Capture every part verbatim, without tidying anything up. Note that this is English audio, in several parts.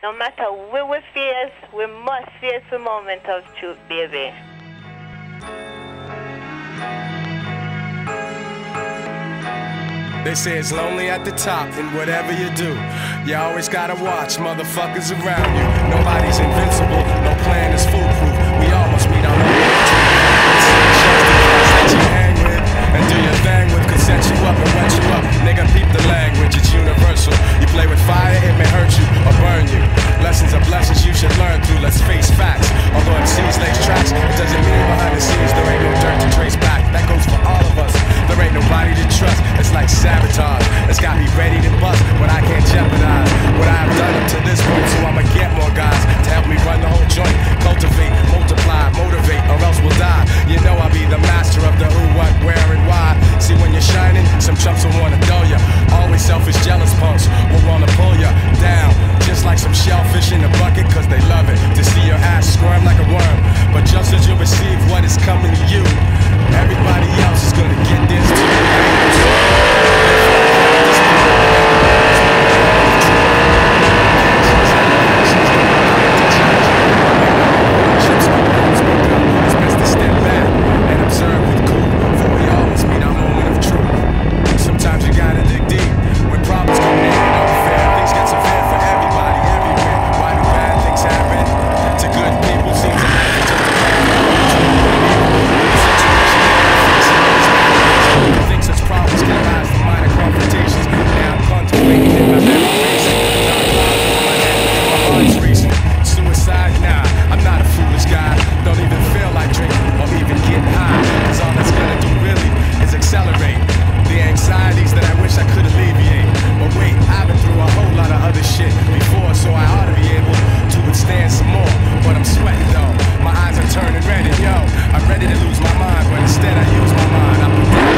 No matter where we face, we must face the moment of truth, baby. They say it's lonely at the top, and whatever you do, you always gotta watch motherfuckers around you. Nobody's invincible, no plan is foolproof. We all must meet our own that you hang with and do your thing with could set you up and wet you up. Nigga, peep the language, it's universal. You play with fire, it may hurt you or burn you. Lessons are blessings you should learn through, let's face facts. Although it sees lace tracks, it doesn't mean behind the scenes there ain't no dirt to trace back. That goes for all of us. There ain't nobody to trust, it's like sabotage. It's got me ready to bust, but I can't jeopardize what I have done up to this point, so I'ma get more guys to help me run the whole joint. Cultivate, multiply, motivate, or else we'll die. You know I'll be the master of the who, what, where, and why. See, when you're shining, some chumps will wanna dull ya. Always selfish, jealous punks will wanna pull ya down, just like some shellfish in a bucket, cause they love it to see your ass squirm like a worm. But just as you receive what is coming to you, everybody else is gonna get this too. It's best to step back and observe with cool, for we all must meet our moment of truth. Sometimes you gotta dig deep when problems come in and unfair. Things get severe for everybody, everywhere. Why do bad things happen to good people? Seems to happen just to I think such problems can arise from minor confrontations. Now I'm contemplating in my meditation. My heart's racing. Suicide? Nah, I'm not a foolish guy. Don't even feel like drinking or even getting high. Cause all that's gonna do really is accelerate the anxieties that I wish I could alleviate. But wait, I've been through a whole lot of other shit before, so I ought to be able to withstand some more. But I'm sweating though, my eyes are turning red, and yo, I'm ready to lose my mind, but instead I use my mind. I put down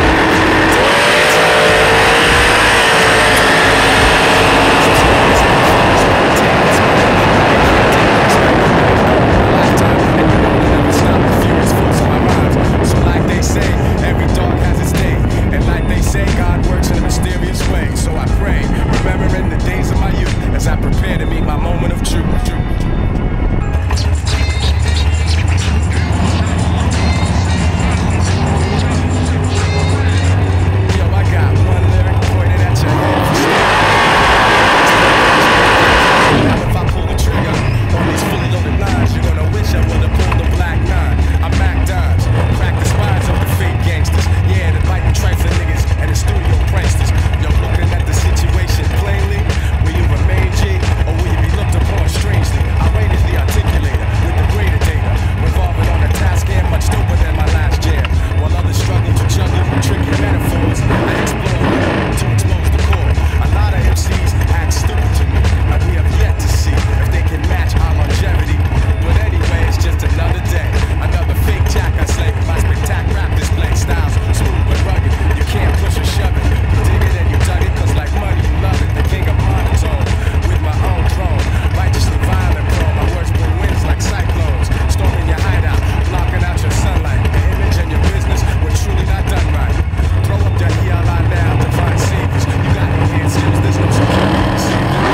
so like they say, every dog has its day. And like they say, God works in a mysterious way. So I pray, remembering the days of my youth, as I prepare to meet my moment of truth. Yo, I got one lyric pointed at your head. Now if I pull the trigger on these fully loaded lines, you're gonna wish I would've pulled the black nine. I'm Mac Dimes, crack the spines of the fake gangsters. Yeah, the biting trifling niggas and the studio pranksters. Yo, looking at the situation plainly, will you remain G or will you be looked upon strangely? I rated the articulator with the greater data, revolving on a task and much doper than my last jam. While others struggle to juggle tricky metaphors, I explore to expose the core. A lot of M Cs act stupid to me, and we have yet to see if they can match our longevity. But anyway, it's just another day, another fake jack I slay with my spectac rap display. Styles smooth but rugged, you can't push or shove it. You dig it and you dug it, cause like money you love it. The king of monotone, with my own throne, righteously violent prone. My words bring winds like cyclones, storming your hideout, blocking out your sunlight. The image and your business were truly not done right. Throw up your E L I now to find saviors. You got enhanced skills, there's no security to save you.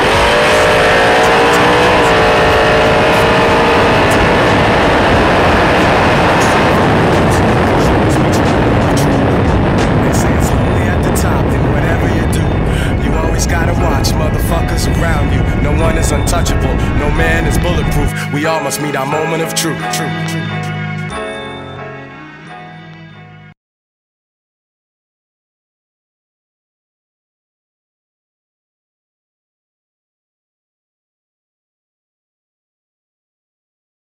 Gotta watch motherfuckers around you. No one is untouchable, no man is bulletproof. We all must meet our moment of truth. Truth. Truth.